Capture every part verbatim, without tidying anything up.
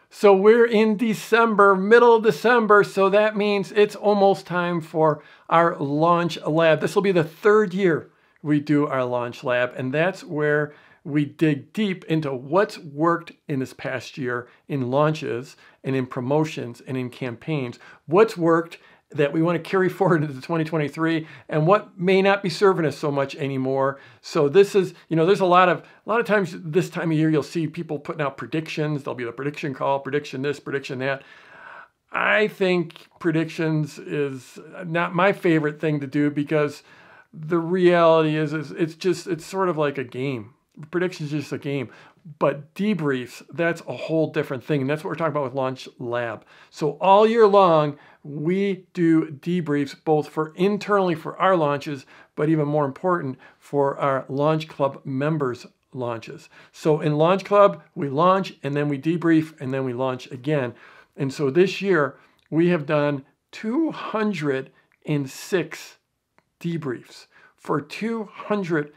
So we're in December, middle of December, so that means it's almost time for our launch lab. This will be the third year we do our launch lab, and that's where we dig deep into what's worked in this past year in launches and in promotions and in campaigns. What's worked that we want to carry forward into twenty twenty-three, and what may not be serving us so much anymore. So this is, you know, there's a lot of, a lot of times this time of year, you'll see people putting out predictions. There'll be the prediction call, prediction this, prediction that. I think predictions is not my favorite thing to do, because the reality is, is it's just, it's sort of like a game. Predictions is just a game. But debriefs, that's a whole different thing. And that's what we're talking about with Launch Lab. So all year long, we do debriefs both for internally for our launches, but even more important, for our Launch Club members' launches. So in Launch Club, we launch and then we debrief and then we launch again. And so this year, we have done two hundred six debriefs for two hundred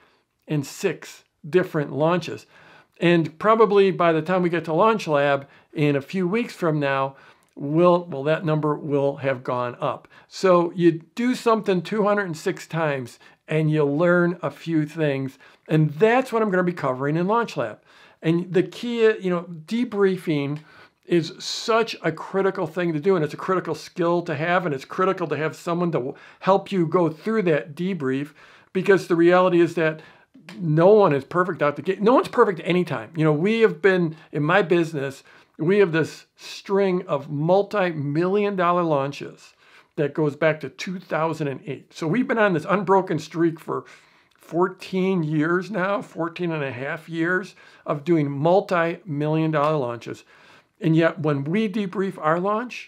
six different launches. And probably by the time we get to Launch Lab in a few weeks from now, will well that number will have gone up. So you do something two hundred six times and you learn a few things, and that's what I'm going to be covering in Launch Lab. And the key, you know, debriefing is such a critical thing to do, and it's a critical skill to have, and it's critical to have someone to help you go through that debrief, because the reality is that no one is perfect out the gate. No one's perfect anytime. You know, we have been, in my business, we have this string of multi-million dollar launches that goes back to two thousand eight. So we've been on this unbroken streak for fourteen years now, fourteen and a half years of doing multi-million dollar launches. And yet when we debrief our launch,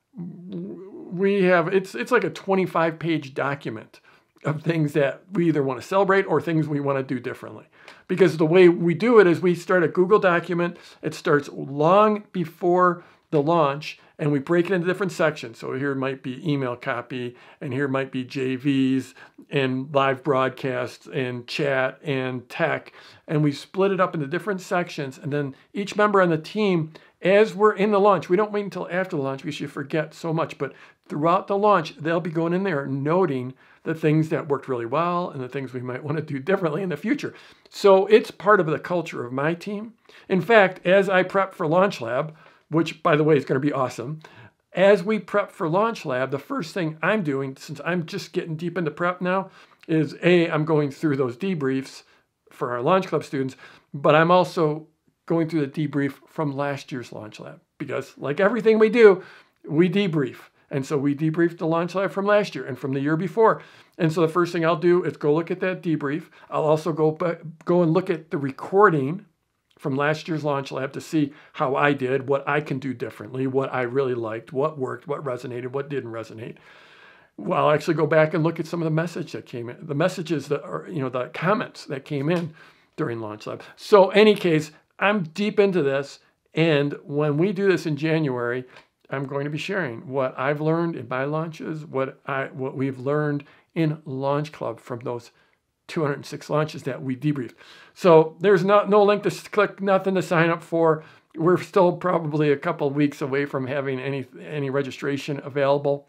we have, it's, it's like a twenty-five page document of things that we either want to celebrate or things we want to do differently. Because the way we do it is we start a Google document. It starts long before the launch, and we break it into different sections. So here might be email copy, and here might be J Vs and live broadcasts and chat and tech. And we split it up into different sections. And then each member on the team, as we're in the launch, we don't wait until after the launch because you forget so much, but throughout the launch, they'll be going in there noting the things that worked really well and the things we might want to do differently in the future. So it's part of the culture of my team. In fact, as I prep for Launch Lab, which by the way is going to be awesome, as we prep for Launch Lab, the first thing I'm doing, since I'm just getting deep into prep now, is A, I'm going through those debriefs for our Launch Club students, but I'm also going through the debrief from last year's Launch Lab, because like everything we do, we debrief. And so we debriefed the Launch Lab from last year and from the year before. And so the first thing I'll do is go look at that debrief. I'll also go, go and look at the recording from last year's Launch Lab to see how I did, what I can do differently, what I really liked, what worked, what resonated, what didn't resonate. Well, I'll actually go back and look at some of the message that came in, the messages that are, you know, the comments that came in during Launch Lab. So any case, I'm deep into this. And when we do this in January, I'm going to be sharing what I've learned in my launches, what I what we've learned in Launch Club from those two hundred six launches that we debriefed. So there's not no link to click, nothing to sign up for. We're still probably a couple of weeks away from having any any registration available.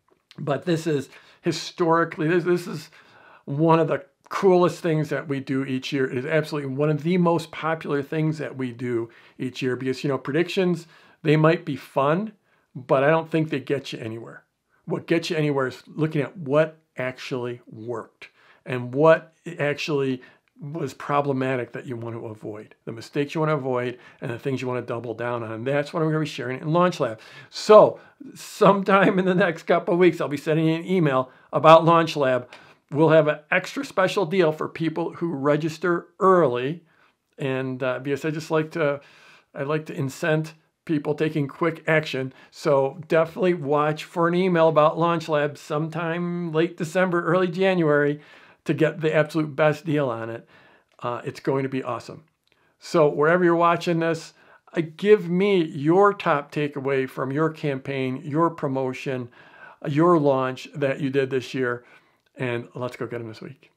But this is historically, this, this is one of the coolest things that we do each year. It is absolutely one of the most popular things that we do each year, because, you know, predictions, they might be fun, but I don't think they get you anywhere. What gets you anywhere is looking at what actually worked and what actually was problematic that you want to avoid, the mistakes you want to avoid and the things you want to double down on. And that's what I'm going to be sharing in Launch Lab. So sometime in the next couple of weeks, I'll be sending you an email about Launch Lab. We'll have an extra special deal for people who register early. And uh, because I just like to, I like to incent people taking quick action. So definitely watch for an email about Launch Lab sometime late December, early January to get the absolute best deal on it. Uh, it's going to be awesome. So wherever you're watching this, uh, give me your top takeaway from your campaign, your promotion, uh, your launch that you did this year, and let's go get them this week.